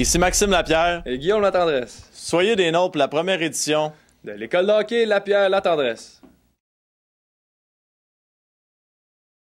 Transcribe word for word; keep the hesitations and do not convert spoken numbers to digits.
Ici Maxime Lapierre. Et Guillaume Latendresse. Soyez des nôtres pour la première édition De l'école de hockey Lapierre Latendresse.